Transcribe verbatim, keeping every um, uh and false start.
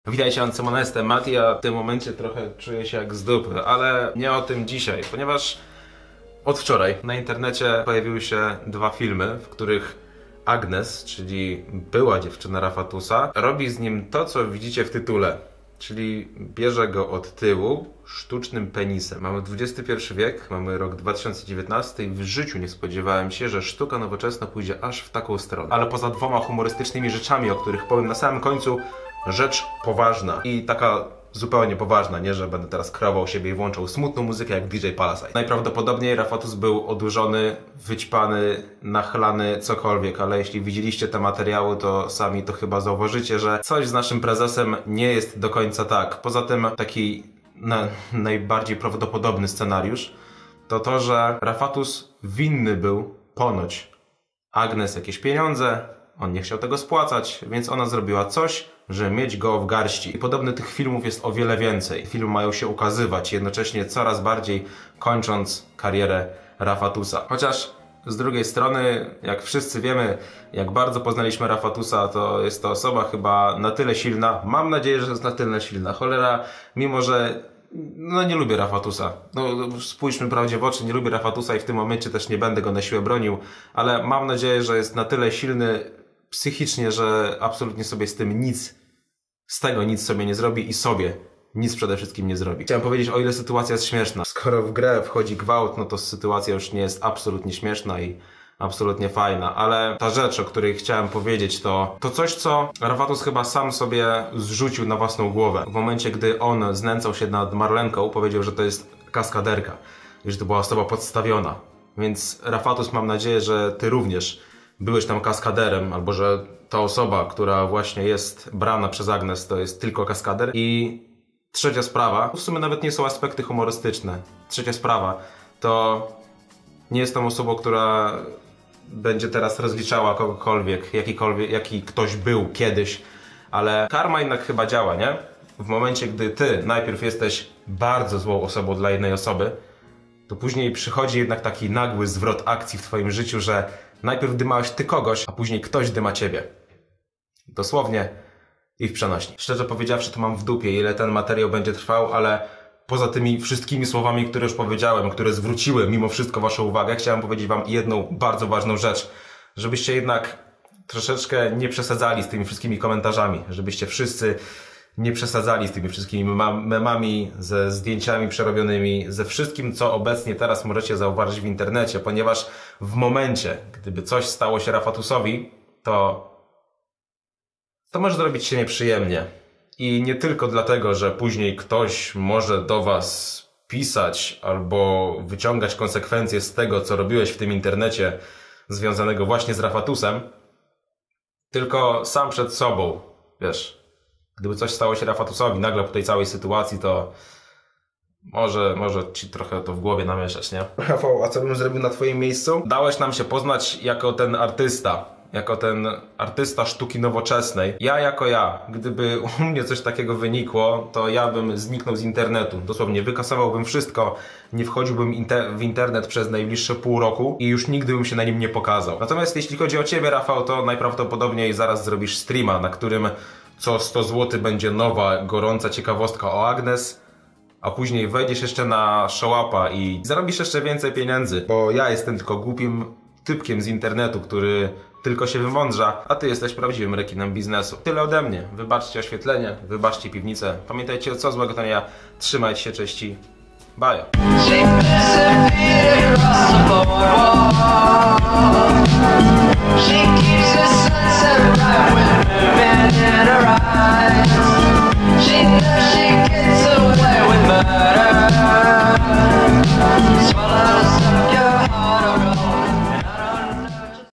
Witajcie, Ancymo, jestem Mati, a w tym momencie trochę czuję się jak z dupy, ale nie o tym dzisiaj, ponieważ od wczoraj na internecie pojawiły się dwa filmy, w których Agnes, czyli była dziewczyna Rafatusa, robi z nim to, co widzicie w tytule, czyli bierze go od tyłu sztucznym penisem. Mamy dwudziesty pierwszy wiek, mamy rok dwa tysiące dziewiętnasty i w życiu nie spodziewałem się, że sztuka nowoczesna pójdzie aż w taką stronę. Ale poza dwoma humorystycznymi rzeczami, o których powiem na samym końcu, rzecz poważna i taka zupełnie poważna, nie że będę teraz kreował siebie i włączał smutną muzykę jak D J Palasite. Najprawdopodobniej Rafatus był odurzony, wyćpany, nachlany, cokolwiek, ale jeśli widzieliście te materiały, to sami to chyba zauważycie, że coś z naszym prezesem nie jest do końca tak. Poza tym taki na, najbardziej prawdopodobny scenariusz to to, że Rafatus winny był ponoć Agnes jakieś pieniądze, on nie chciał tego spłacać, więc ona zrobiła coś, żeby mieć go w garści. I podobnych tych filmów jest o wiele więcej. Filmy mają się ukazywać, jednocześnie coraz bardziej kończąc karierę Rafatusa. Chociaż z drugiej strony, jak wszyscy wiemy, jak bardzo poznaliśmy Rafatusa, to jest to osoba chyba na tyle silna, mam nadzieję, że jest na tyle silna. Cholera, mimo że no nie lubię Rafatusa. No spójrzmy prawdzie w oczy, nie lubię Rafatusa i w tym momencie też nie będę go na siłę bronił, ale mam nadzieję, że jest na tyle silny psychicznie, że absolutnie sobie z tym nic, z tego nic sobie nie zrobi i sobie nic przede wszystkim nie zrobi. Chciałem powiedzieć, o ile sytuacja jest śmieszna. Skoro w grę wchodzi gwałt, no to sytuacja już nie jest absolutnie śmieszna i absolutnie fajna, ale ta rzecz, o której chciałem powiedzieć, to to coś, co Rafatus chyba sam sobie zrzucił na własną głowę. W momencie, gdy on znęcał się nad Marlenką, powiedział, że to jest kaskaderka i że to była osoba podstawiona. Więc Rafatus, mam nadzieję, że ty również byłeś tam kaskaderem, albo że ta osoba, która właśnie jest brana przez Agnes, to jest tylko kaskader. I trzecia sprawa, w sumie nawet nie są aspekty humorystyczne. Trzecia sprawa to nie jestem osobą, która będzie teraz rozliczała kogokolwiek, jakikolwiek, jaki ktoś był kiedyś, ale karma jednak chyba działa, nie? W momencie, gdy ty najpierw jesteś bardzo złą osobą dla jednej osoby, to później przychodzi jednak taki nagły zwrot akcji w twoim życiu, że najpierw dymałeś ty kogoś, a później ktoś dyma ciebie. Dosłownie i w przenośni. Szczerze powiedziawszy, to mam w dupie, ile ten materiał będzie trwał, ale poza tymi wszystkimi słowami, które już powiedziałem, które zwróciły mimo wszystko waszą uwagę, chciałem powiedzieć wam jedną bardzo ważną rzecz. Żebyście jednak troszeczkę nie przesadzali z tymi wszystkimi komentarzami. Żebyście wszyscy nie przesadzali z tymi wszystkimi memami, ze zdjęciami przerobionymi, ze wszystkim, co obecnie teraz możecie zauważyć w internecie, ponieważ w momencie, gdyby coś stało się Rafatusowi, to to może zrobić się nieprzyjemnie. I nie tylko dlatego, że później ktoś może do was pisać albo wyciągać konsekwencje z tego, co robiłeś w tym internecie związanego właśnie z Rafatusem, tylko sam przed sobą, wiesz, gdyby coś stało się Rafatusowi nagle po tej całej sytuacji, to może, może ci trochę to w głowie namieszać, nie? Rafał, a co bym zrobił na twoim miejscu? Dałeś nam się poznać jako ten artysta, jako ten artysta sztuki nowoczesnej. Ja jako ja, gdyby u mnie coś takiego wynikło, to ja bym zniknął z internetu. Dosłownie wykasowałbym wszystko, nie wchodziłbym inter w internet przez najbliższe pół roku i już nigdy bym się na nim nie pokazał. Natomiast jeśli chodzi o ciebie, Rafał, to najprawdopodobniej zaraz zrobisz streama, na którym co sto złotych będzie nowa, gorąca ciekawostka o Agnes, a później wejdziesz jeszcze na Showupa i zarobisz jeszcze więcej pieniędzy, bo ja jestem tylko głupim typkiem z internetu, który tylko się wymądrza, a ty jesteś prawdziwym rekinem biznesu. Tyle ode mnie. Wybaczcie oświetlenie, wybaczcie piwnicę. Pamiętajcie, co złego to nie ja. Trzymajcie się, cześć i bye.